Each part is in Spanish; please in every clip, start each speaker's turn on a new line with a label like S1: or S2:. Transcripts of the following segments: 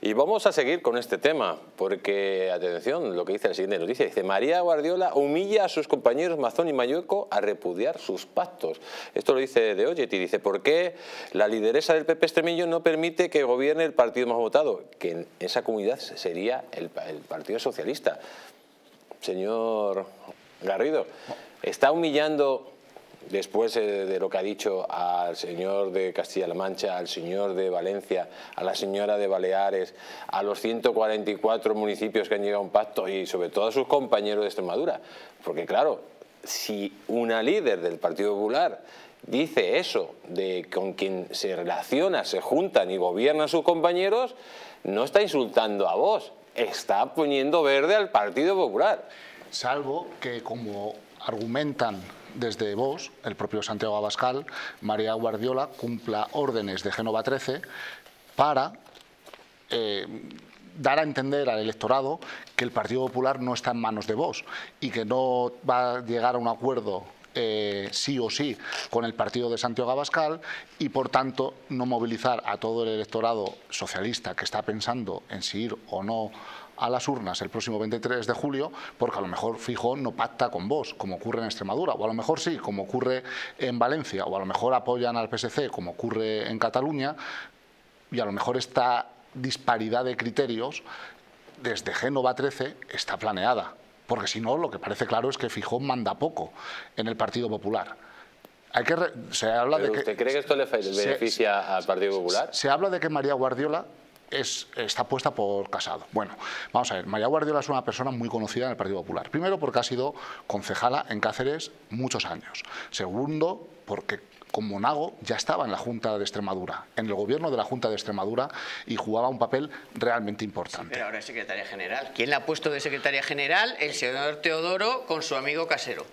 S1: Y vamos a seguir con este tema, porque, atención, lo que dice la siguiente noticia. Dice, María Guardiola humilla a sus compañeros Mazón y Mallueco a repudiar sus pactos. Esto lo dice de Oyet y dice, ¿por qué la lideresa del PP extremeño no permite que gobierne el partido más votado? Que en esa comunidad sería el Partido Socialista. Señor Garrido, ¿está humillando, después de lo que ha dicho, al señor de Castilla-La Mancha, al señor de Valencia, a la señora de Baleares, a los 144 municipios que han llegado a un pacto y sobre todo a sus compañeros de Extremadura? Porque claro, si una líder del Partido Popular dice eso, de con quien se relaciona, se juntan y gobiernan sus compañeros, no está insultando a Vox, está poniendo verde al Partido Popular.
S2: Salvo que, como argumentan desde Vox, el propio Santiago Abascal, María Guardiola cumpla órdenes de Génova 13 para dar a entender al electorado que el Partido Popular no está en manos de Vox y que no va a llegar a un acuerdo sí o sí con el partido de Santiago Abascal y, por tanto, no movilizar a todo el electorado socialista que está pensando en si ir o no a las urnas el próximo 23 de julio, porque a lo mejor Feijóo no pacta con Vox, como ocurre en Extremadura, o a lo mejor sí, como ocurre en Valencia, o a lo mejor apoyan al PSC, como ocurre en Cataluña, y a lo mejor esta disparidad de criterios desde Génova 13 está planeada, porque si no, lo que parece claro es que Feijóo manda poco en el Partido Popular. Se habla de que,
S1: ¿usted cree que esto le beneficia al Partido Popular?
S2: Se habla de que María Guardiola está puesta por Casado. Bueno, vamos a ver, María Guardiola es una persona muy conocida en el Partido Popular. Primero, porque ha sido concejala en Cáceres muchos años. Segundo, porque con Monago ya estaba en la Junta de Extremadura, en el gobierno de la Junta de Extremadura, y jugaba un papel realmente importante.
S3: Sí, pero ahora es secretaria general. ¿Quién la ha puesto de secretaria general? El señor Teodoro con su amigo Casero.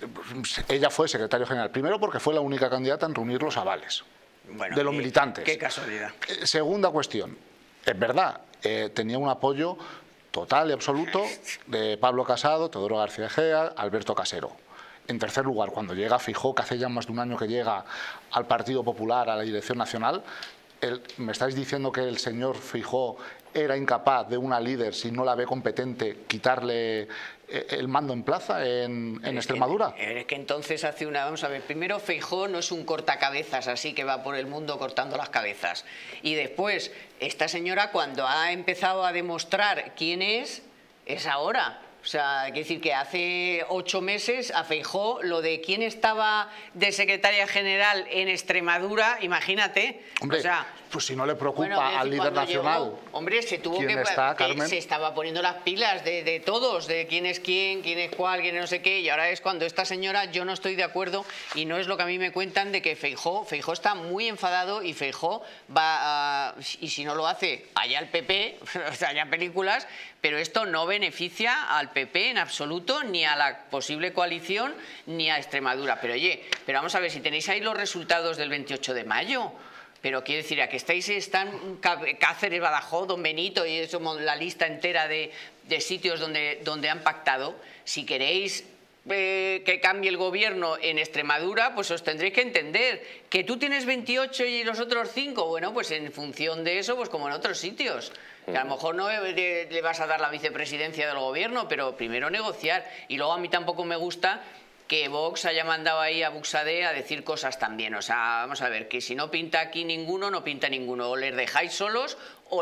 S2: Ella fue secretario general, primero porque fue la única candidata en reunir los avales de los militantes.
S3: Qué casualidad.
S2: Segunda cuestión, es verdad, tenía un apoyo total y absoluto de Pablo Casado, Teodoro García Egea, Alberto Casero. En tercer lugar, cuando llega Feijóo, que hace ya más de un año que llega al Partido Popular, a la dirección nacional, ¿me estáis diciendo que el señor Feijóo era incapaz de una líder, si no la ve competente, quitarle el mando en plaza en Extremadura?
S3: Es que entonces hace una... Vamos a ver, primero Feijóo no es un cortacabezas así que va por el mundo cortando las cabezas. Y después, esta señora cuando ha empezado a demostrar quién es ahora. O sea, hay que decir que hace 8 meses a Feijóo lo de quién estaba de secretaria general en Extremadura, imagínate.
S2: Hombre,
S3: o sea,
S2: pues si no le preocupa
S3: bueno,
S2: al líder nacional.
S3: Llegó, hombre, se tuvo que se estaba poniendo las pilas de todos, de quién es quién es cuál, quién es no sé qué, y ahora es cuando esta señora, yo no estoy de acuerdo, y no es lo que a mí me cuentan de que Feijóo está muy enfadado, y Feijóo va y si no lo hace, allá el PP, o sea, allá películas, pero esto no beneficia al PP en absoluto, ni a la posible coalición, ni a Extremadura. Pero oye, pero vamos a ver, si tenéis ahí los resultados del 28 de mayo... Pero quiero decir, a que están Cáceres, Badajoz, Don Benito y eso, la lista entera de sitios donde han pactado. Si queréis que cambie el gobierno en Extremadura, pues os tendréis que entender que tú tienes 28 y los otros 5. Bueno, pues en función de eso, pues como en otros sitios. Que a lo mejor no le vas a dar la vicepresidencia del gobierno, pero primero negociar. Y luego a mí tampoco me gusta que Vox haya mandado ahí a Buxadé a decir cosas también. O sea, vamos a ver, que si no pinta aquí ninguno, no pinta ninguno. O les dejáis solos o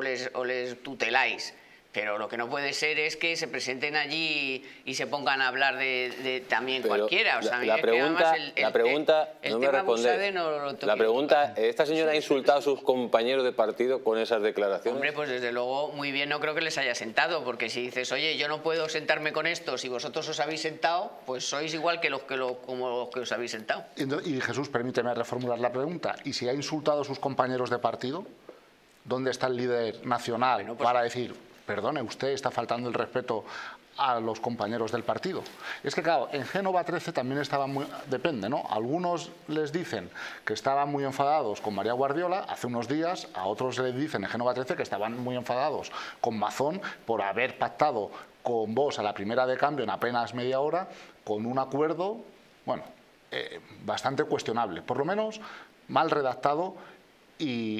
S3: les tuteláis. Pero lo que no puede ser es que se presenten allí y se pongan a hablar de también pero cualquiera. O sea,
S1: la pregunta no me responde. La pregunta, ¿esta señora ha insultado a sus compañeros de partido con esas declaraciones?
S3: Hombre, pues desde luego muy bien, no creo que les haya sentado, porque si dices, oye, yo no puedo sentarme con estos y vosotros os habéis sentado, pues sois igual que como los que os habéis sentado.
S2: Y Jesús, permíteme reformular la pregunta. ¿Y si ha insultado a sus compañeros de partido? ¿Dónde está el líder nacional bueno, pues, para decir... Perdone, usted está faltando el respeto a los compañeros del partido? Es que, claro, en Génova 13 también estaba muy... Depende, ¿no? Algunos les dicen que estaban muy enfadados con María Guardiola hace unos días, a otros les dicen en Génova 13 que estaban muy enfadados con Mazón por haber pactado con Vox a la primera de cambio en apenas media hora, con un acuerdo, bueno, bastante cuestionable, por lo menos mal redactado y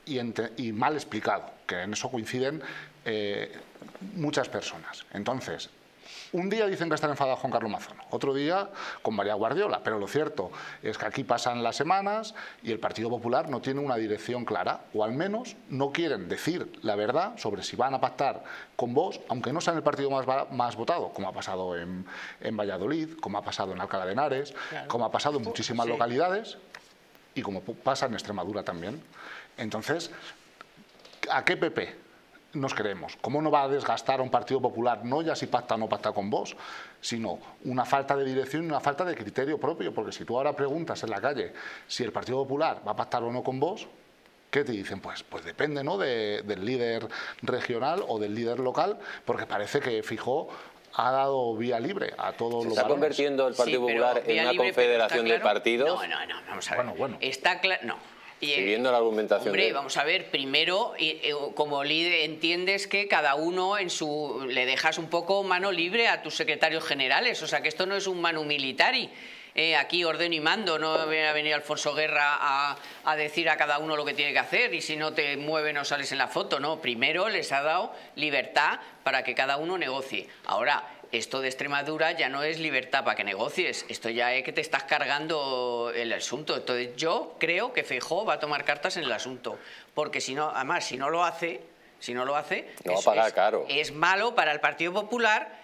S2: y mal explicado, que en eso coinciden muchas personas. Entonces, un día dicen que están enfadados con Carlos Mazón, otro día con María Guardiola, pero lo cierto es que aquí pasan las semanas y el Partido Popular no tiene una dirección clara, o al menos no quieren decir la verdad sobre si van a pactar con Vox, aunque no sea en el partido más votado, como ha pasado en Valladolid, como ha pasado en Alcalá de Henares, claro, como ha pasado en muchísimas localidades y como pasa en Extremadura también. Entonces, ¿a qué PP nos creemos? ¿Cómo no va a desgastar a un Partido Popular, no ya si pacta o no pacta con Vox, sino una falta de dirección y una falta de criterio propio? Porque si tú ahora preguntas en la calle si el Partido Popular va a pactar o no con Vox, ¿qué te dicen? Pues depende, ¿no?, del líder regional o del líder local, porque parece que Feijóo ha dado vía libre a todos los.
S1: ¿Se está convirtiendo el Partido Popular en una confederación de partidos?
S3: No, vamos a ver.
S2: Bueno.
S3: Está claro, no.
S1: Siguiendo la argumentación.
S3: Hombre, vamos a ver, primero, como líder entiendes que cada uno le dejas un poco mano libre a tus secretarios generales, o sea que esto no es un manu militari. Aquí ordeno y mando, no va a venir Alfonso Guerra a decir a cada uno lo que tiene que hacer y si no te mueve no sales en la foto, no. Primero les ha dado libertad para que cada uno negocie. Ahora, esto de Extremadura ya no es libertad para que negocies, esto ya es que te estás cargando el asunto. Entonces yo creo que Feijóo va a tomar cartas en el asunto, porque si no, además, si no lo hace, no va a pagar caro. Es malo para el Partido Popular.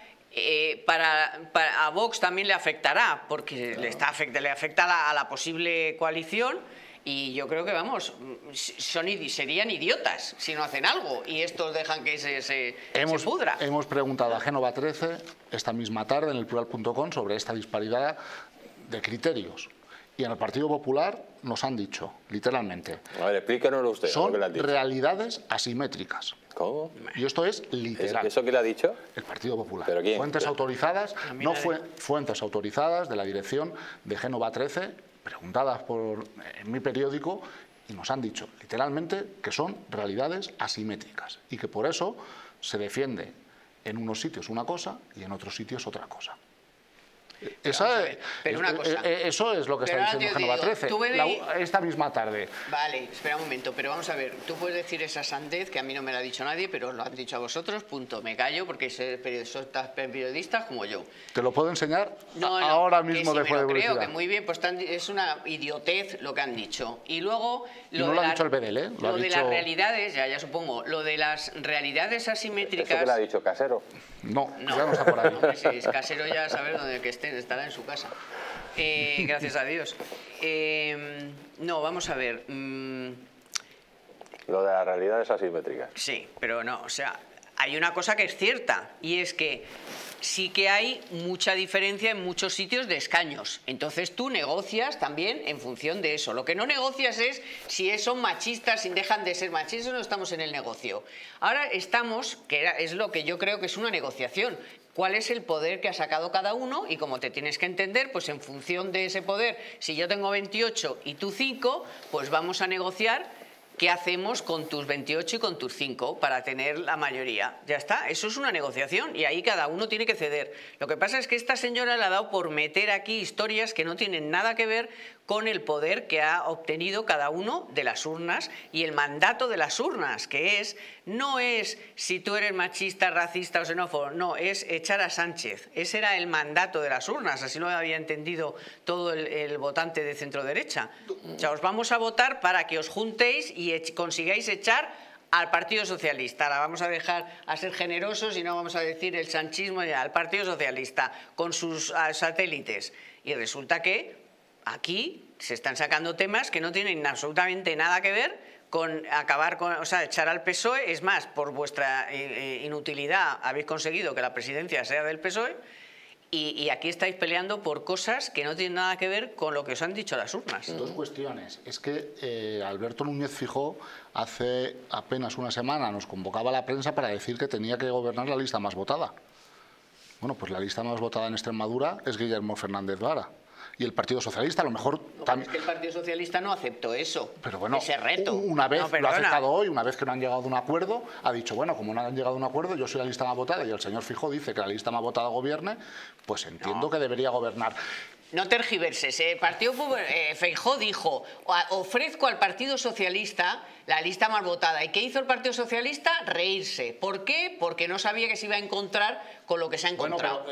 S3: A Vox también le afectará, porque le afecta a la posible coalición. Y yo creo que, vamos, serían idiotas si no hacen algo y estos dejan que se pudra.
S2: Hemos preguntado a Génova 13 esta misma tarde en el plural.com sobre esta disparidad de criterios. Y en el Partido Popular nos han dicho, literalmente,
S1: a ver, explíquenoslo usted.
S2: Son realidades asimétricas.
S1: ¿Cómo?
S2: Y esto es literal.
S1: ¿Eso qué le ha dicho?
S2: El Partido Popular.
S1: ¿Pero quién?
S2: Fuentes autorizadas, fuentes autorizadas de la dirección de Génova 13, preguntadas en mi periódico, y nos han dicho literalmente que son realidades asimétricas y que por eso se defiende en unos sitios una cosa y en otros sitios otra cosa. Eso es lo que está diciendo Génova 13 esta misma tarde.
S3: Vale, espera un momento, pero vamos a ver, tú puedes decir esa sandez que a mí no me la ha dicho nadie, pero os lo han dicho a vosotros, punto, me callo porque sois periodistas como yo.
S2: Te lo puedo enseñar ahora mismo después de publicidad.
S3: Creo que muy bien, pues es una idiotez lo que han dicho. Y luego
S2: no lo ha dicho el BDL, ¿eh?
S3: Lo de las realidades, ya supongo, lo de las realidades asimétricas.
S1: ¿Eso que le ha dicho Casero?
S2: No, ya no está por ahí.
S3: Si es Casero ya saber dónde que estará en su casa. Gracias a Dios. No, vamos a ver.
S1: Lo de las realidades asimétricas.
S3: Sí, pero no, o sea, hay una cosa que es cierta y es que sí que hay mucha diferencia en muchos sitios de escaños. Entonces tú negocias también en función de eso. Lo que no negocias es si son machistas, si dejan de ser machistas, no estamos en el negocio. Ahora estamos, que es lo que yo creo que es una negociación. ¿Cuál es el poder que ha sacado cada uno? Y como te tienes que entender, pues en función de ese poder, si yo tengo 28 y tú 5, pues vamos a negociar qué hacemos con tus 28 y con tus 5 para tener la mayoría. Ya está, eso es una negociación y ahí cada uno tiene que ceder. Lo que pasa es que esta señora le ha dado por meter aquí historias que no tienen nada que ver con el poder que ha obtenido cada uno de las urnas y el mandato de las urnas, que no es si tú eres machista, racista o xenófobo, no, es echar a Sánchez. Ese era el mandato de las urnas, así lo había entendido todo el votante de centro derecha. O sea, os vamos a votar para que os juntéis y consigáis echar al Partido Socialista. La vamos a dejar a ser generosos y no vamos a decir el sanchismo, al Partido Socialista con sus satélites. Y resulta que aquí se están sacando temas que no tienen absolutamente nada que ver con acabar con, o sea, echar al PSOE. Es más, por vuestra inutilidad habéis conseguido que la presidencia sea del PSOE y aquí estáis peleando por cosas que no tienen nada que ver con lo que os han dicho las urnas.
S2: Dos cuestiones. Es que Alberto Núñez Feijóo hace apenas una semana nos convocaba a la prensa para decir que tenía que gobernar la lista más votada. Bueno, pues la lista más votada en Extremadura es Guillermo Fernández Vara. Y el Partido Socialista a lo mejor
S3: también. Es que el Partido Socialista no aceptó eso,
S2: pero bueno,
S3: ese reto.
S2: Una vez lo ha aceptado hoy, una vez que no han llegado a un acuerdo, ha dicho, bueno, como no han llegado a un acuerdo, yo soy la lista más votada y el señor Feijóo dice que la lista más votada gobierne, pues entiendo que debería gobernar.
S3: No tergiverses. El Partido Feijóo dijo, ofrezco al Partido Socialista la lista más votada. ¿Y qué hizo el Partido Socialista? Reírse. ¿Por qué? Porque no sabía que se iba a encontrar con lo que se ha encontrado.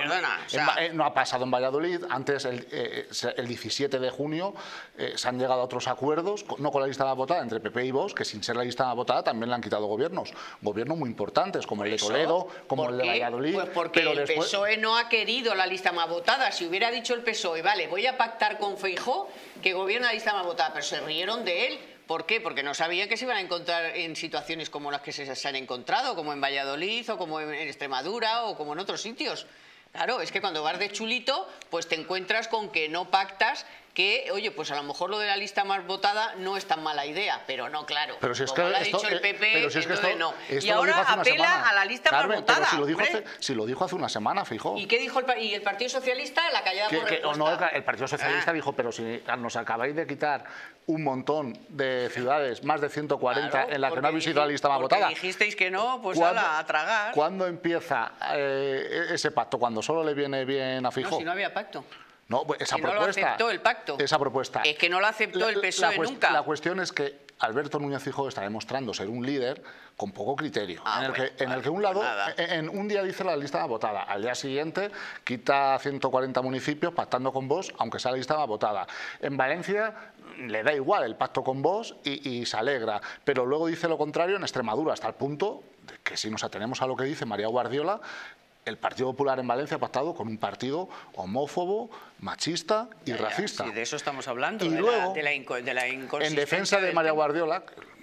S2: No ha pasado en Valladolid. Antes, el 17 de junio, se han llegado a otros acuerdos, no con la lista más votada, entre PP y Vox, que sin ser la lista más votada también le han quitado gobiernos muy importantes, como el de Toledo, como el de Valladolid.
S3: Pues porque el PSOE no ha querido la lista más votada. Si hubiera dicho el PSOE, vale, voy a pactar con Feijóo que gobierna la lista más votada, pero se rieron de él. ¿Por qué? Porque no sabían que se iban a encontrar en situaciones como las que se han encontrado, como en Valladolid, o como en Extremadura, o como en otros sitios. Claro, es que cuando vas de chulito, pues te encuentras con que no pactas, que, oye, pues a lo mejor lo de la lista más votada no es tan mala idea, pero no, claro.
S2: Pero si es
S3: como
S2: que
S3: lo ha dicho el PP, entonces no. Y ahora
S2: apela
S3: a la lista más votada.
S2: Pero si lo dijo hace una semana, Feijóo.
S3: ¿Y qué dijo el Partido Socialista? La callada por respuesta.
S2: El Partido Socialista dijo, pero si nos acabáis de quitar un montón de ciudades, más de 140, claro, en las que no habéis ido a la lista más votada.
S3: Dijisteis que no, pues a tragar.
S2: ¿Cuándo empieza ese pacto? ¿Cuando solo le viene bien a Feijóo?
S3: No, si no había pacto.
S2: No, esa
S3: si
S2: propuesta,
S3: no lo aceptó el pacto.
S2: Esa propuesta.
S3: Es que no lo aceptó el PSOE nunca.
S2: La cuestión es que Alberto Núñez Feijóo está demostrando ser un líder con poco criterio, en el que un lado, en un día dice la lista más votada, al día siguiente quita 140 municipios pactando con Vox, aunque sea la lista más votada. En Valencia le da igual el pacto con Vox y se alegra, pero luego dice lo contrario en Extremadura, hasta el punto de que si nos atenemos a lo que dice María Guardiola, el Partido Popular en Valencia ha pactado con un partido homófobo, machista y racista.
S3: Sí, de eso estamos hablando,
S2: y luego,
S3: de la inconsistencia.
S2: En defensa de María Guardiola,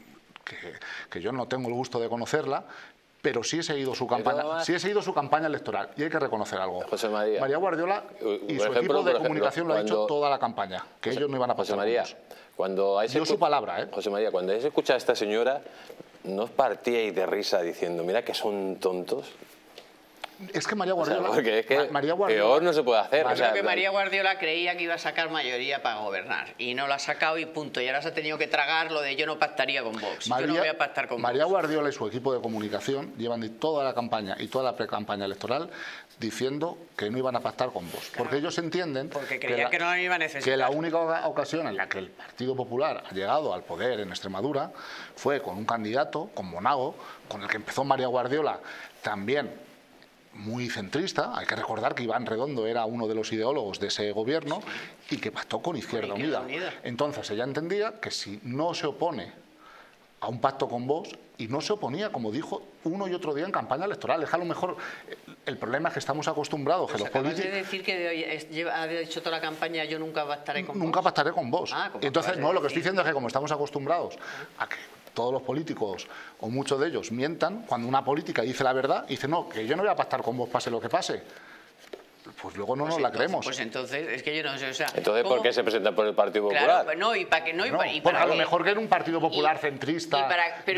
S2: que yo no tengo el gusto de conocerla, pero sí he seguido su campaña, electoral, y hay que reconocer algo.
S1: José María.
S2: María Guardiola y su equipo de comunicación lo ha dicho toda la campaña, que ellos no iban a pasar.
S1: José María, cuando
S2: dio su palabra,
S1: José María, cuando hayáis escuchado a esta señora, ¿no os partíais de risa diciendo, mira que son tontos?
S2: Es que María Guardiola...
S1: porque es que peor no se puede hacer.
S3: Creo que María Guardiola creía que iba a sacar mayoría para gobernar y no la ha sacado y punto. Y ahora se ha tenido que tragar lo de yo no pactaría con Vox. Yo no voy a pactar con
S2: María
S3: Vox.
S2: Guardiola y su equipo de comunicación llevan toda la campaña y toda la pre-campaña electoral diciendo que no iban a pactar con Vox. Claro, porque ellos entienden
S3: porque creían que no la iba a necesitar.
S2: Que la única ocasión en la que el Partido Popular ha llegado al poder en Extremadura fue con un candidato, con Monago, con el que empezó María Guardiola, también muy centrista. Hay que recordar que Iván Redondo era uno de los ideólogos de ese gobierno y que pactó con Izquierda Unida. Entonces ella entendía que si no se opone a un pacto con Vox, y no se oponía, como dijo uno y otro día en campaña electoral, es que a lo mejor el problema es que estamos acostumbrados que los políticos...
S3: de decir que ha dicho toda la campaña yo nunca pactaré con Vox.
S2: Nunca pactaré con Vox. Entonces, no, lo que estoy diciendo es que como estamos acostumbrados a que todos los políticos, o muchos de ellos, mientan, cuando una política dice la verdad, dice, no, que yo no voy a pactar con vos pase lo que pase, pues luego no nos la creemos.
S3: Pues entonces, es que yo no sé, o sea...
S1: Entonces, ¿por qué se presenta por el Partido Popular?
S3: Claro, pues no, y para que no...
S2: porque a lo mejor que era un Partido Popular centrista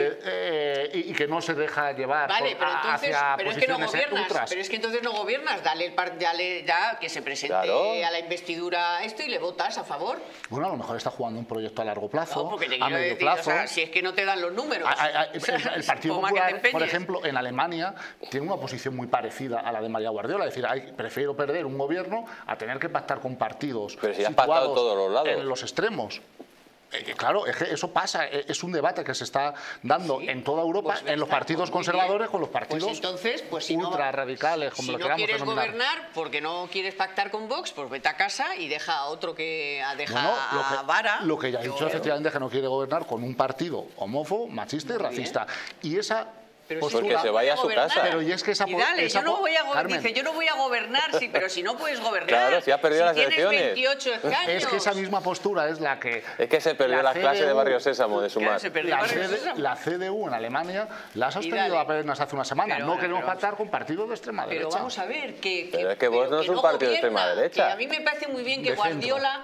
S2: y que no se deja llevar hacia posiciones ultras.
S3: Pero es que entonces no gobiernas, dale ya que se presente a la investidura esto y le votas a favor.
S2: Bueno, a lo mejor está jugando un proyecto a largo plazo,
S3: no, porque te
S2: a medio plazo.
S3: O sea, si es que no te dan los números.
S2: El Partido Popular, por ejemplo, en Alemania, tiene una posición muy parecida a la de María Guardiola, es decir, prefiero perder un gobierno a tener que pactar con partidos situados
S1: todos los lados.
S2: En los extremos. Claro, es que eso pasa, es un debate que se está dando en toda Europa, pues en los partidos conservadores con los partidos ultra radicales, como lo queramos denominar.
S3: Si no quieres gobernar porque no quieres pactar con Vox, pues vete a casa y deja a otro que a Vara.
S2: Lo que ya ha dicho efectivamente es que no quiere gobernar con un partido homófobo, machista y racista. Y esa...
S1: Pues porque se vaya a su casa.
S2: Pero y es que esa
S3: yo no voy a gobernar, dice, yo no voy a gobernar, sí, pero si no puedes gobernar.
S1: Claro, si has perdido las elecciones.
S3: 28 escaños.
S2: Es que esa misma postura es la que...
S1: Es que se perdió la clase de Barrio Sésamo de Sumar.
S2: La CDU en Alemania la ha sostenido apenas hace una semana. No queremos pactar con partidos de extrema derecha.
S3: Pero vamos a ver,
S1: pero es que vos no es un partido de extrema derecha.
S3: A mí me parece muy bien que Guardiola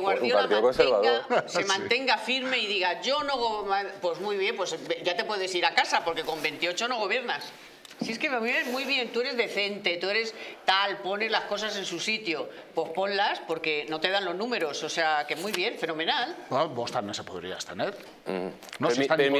S3: se mantenga firme y diga, yo no... Pues muy bien, pues ya te puedes ir a casa, porque con 28 no gobiernas. Si es que muy bien, tú eres decente, tú eres tal, pones las cosas en su sitio, pues ponlas, porque no te dan los números, o sea, que muy bien, fenomenal.
S2: Bueno, vos también se podría abstener.
S1: No, si